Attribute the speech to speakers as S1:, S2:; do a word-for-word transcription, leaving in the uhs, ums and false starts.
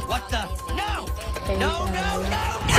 S1: What the? No!
S2: Hey,
S1: No, no,
S2: uh,
S1: no, no!